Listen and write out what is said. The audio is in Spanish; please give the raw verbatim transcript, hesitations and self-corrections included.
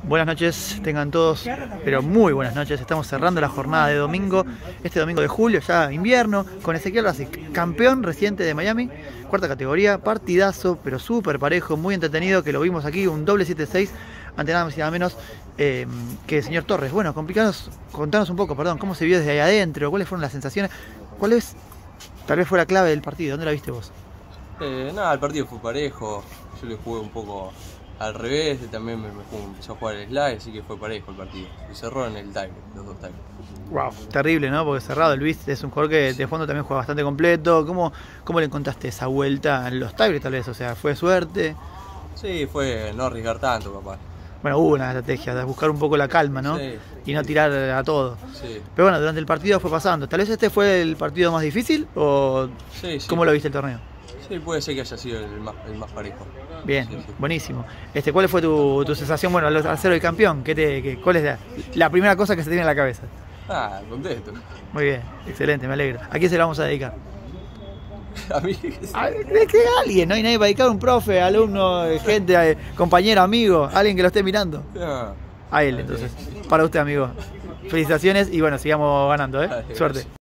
Buenas noches, tengan todos, pero muy buenas noches. Estamos cerrando la jornada de domingo, este domingo de julio, ya invierno, con Ezequiel Rasic, campeón reciente de Miami, cuarta categoría, partidazo, pero súper parejo, muy entretenido, que lo vimos aquí, un doble siete seis, ante nada más y nada menos eh, que el señor Torres. Bueno, complicados, contanos un poco, perdón, cómo se vio desde ahí adentro, cuáles fueron las sensaciones, cuál es, tal vez fue la clave del partido, ¿dónde la viste vos? Eh, nada, el partido fue parejo, yo le jugué un poco al revés, también me, me, me empezó a jugar el slide, así que fue parejo el partido. Y cerró en el time, los dos times. Wow, terrible, ¿no? Porque cerrado, el Luis es un jugador que de fondo también juega bastante completo. ¿Cómo, cómo le encontraste esa vuelta en los tiebreaks tal vez? O sea, ¿fue suerte? Sí, fue no arriesgar tanto, papá. Bueno, hubo una estrategia de buscar un poco la calma, ¿no? Sí, y no tirar a todo. Sí. Pero bueno, durante el partido fue pasando. ¿Tal vez este fue el partido más difícil? ¿O Sí, sí. cómo lo viste el torneo? Sí, puede ser que haya sido el más, el más parejo. Bien, sí, sí. Buenísimo. Este, ¿cuál fue tu, tu sensación, bueno, al, al ser el campeón? ¿Qué te, qué, ¿Cuál es la, la primera cosa que se tiene en la cabeza? Ah, contento. Muy bien, excelente, me alegro. ¿A quién se lo vamos a dedicar? A mí. A, es que alguien, no hay nadie para dedicar, un profe, alumno, gente, compañero, amigo, alguien que lo esté mirando. Ah, A él, entonces. Para usted, amigo. Felicitaciones y bueno, sigamos ganando, ¿eh? Suerte.